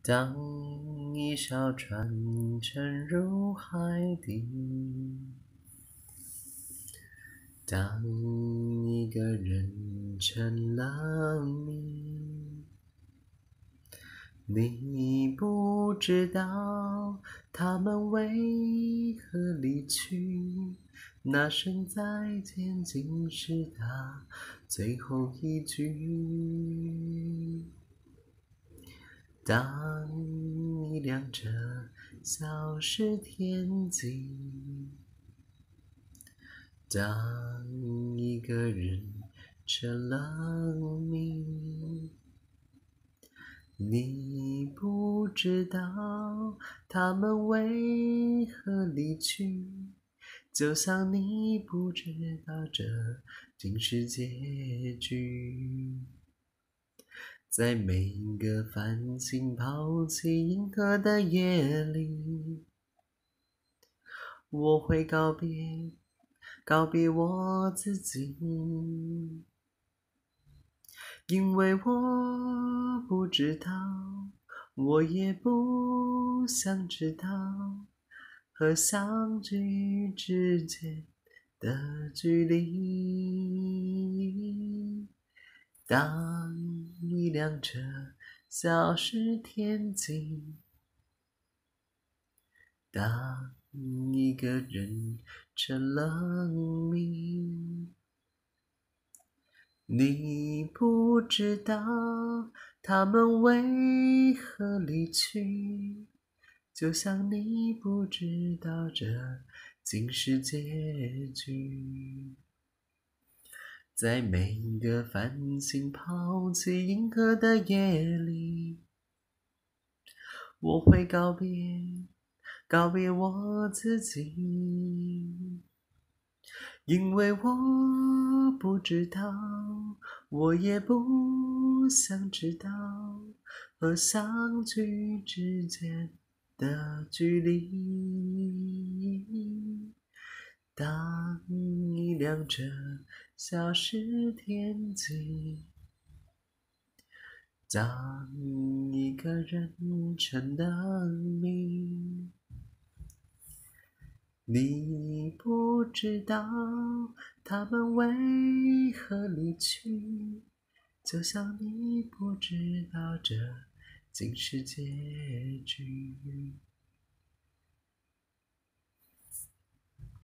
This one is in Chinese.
当一艘船沉入海底，当一个人成了谜，你不知道他们为何离去，那声再见竟是他最后一句。当一辆车消失天际，当一个人成了谜，你不知道他们为何离去，就像你不知道这竟是结局。在每个繁星抛弃银河的夜里，我会告别我自己，因为我不知道，我也不想知道，和相聚之间的距离。当一辆车消失天际，当一个人成了谜，你不知道他们为何离去，就像你不知道这竟是结局。在每个繁星抛弃银河的夜里，我会告别我自己，因为我不知道，我也不想知道，和相聚之间的距离。当一辆车消失天际，当一个人成了谜，你不知道他们为何离去，就像你不知道这竟是结局。